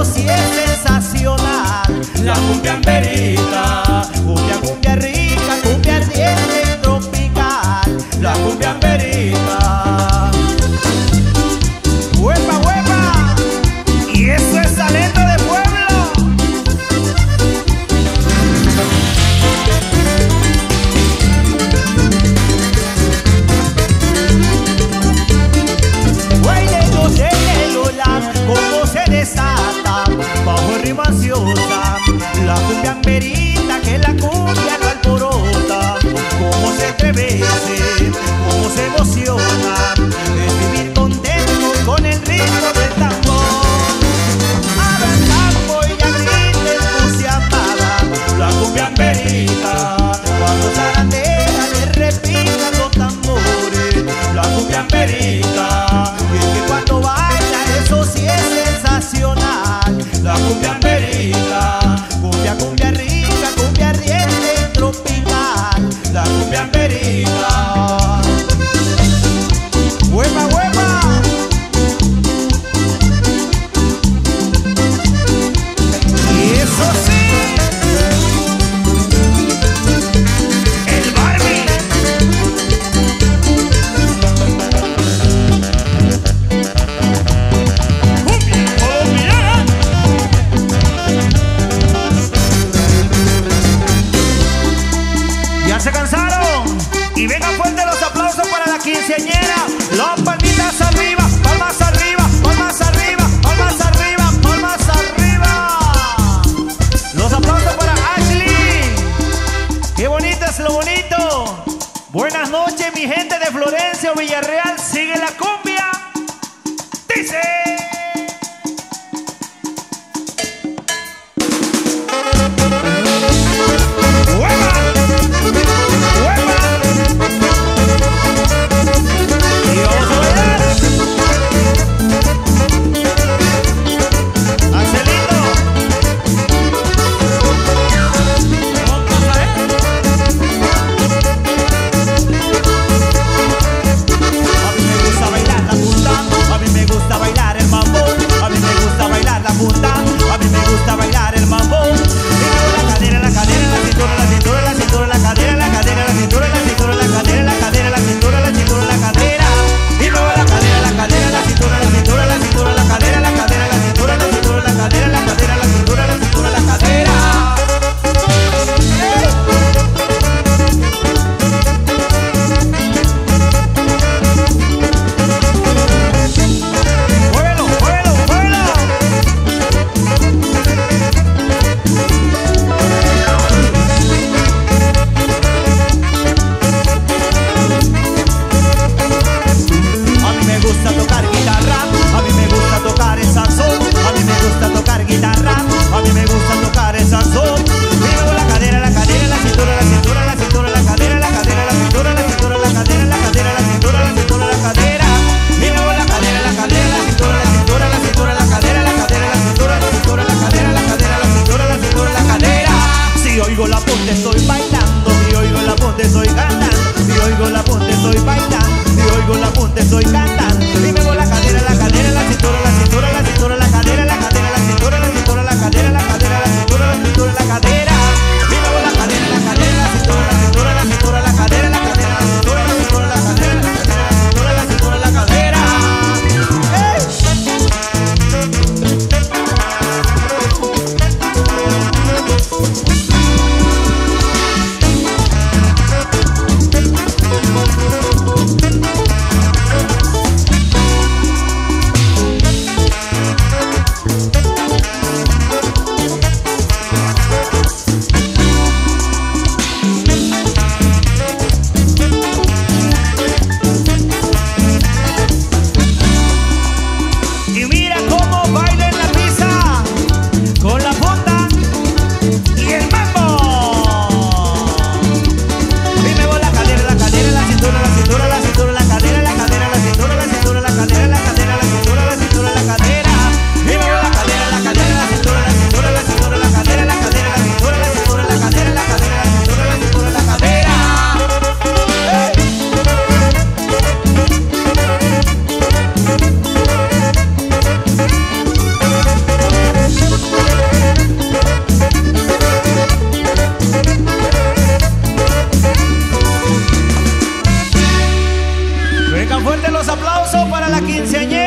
sí es sensacional. La cumbia amberita, cumbia rica, cumbia ardiente y tropical. La cumbia amberita. ¡Huepa, huepa! Y eso es talento de pueblo. Cómo se desata bajo el ritmo ansiosa la cumbia amberita, que la cumbia no alborota. Cómo se estremece, cómo se emociona, es vivir contento con el ritmo del tambor. Abran campo y ya grita entusiasmada la cumbia amberita, cuando zarandea le repican los tambores. La cumbia amberita, y es que cuando baila eso sí es sensacional. La cumbia amberita, cumbia rica, cumbia ardiente y tropical. La cumbia amberita. ¡Huepa, huepa! Y eso sí, el Barbie. fuerte los aplausos para la quinceañera.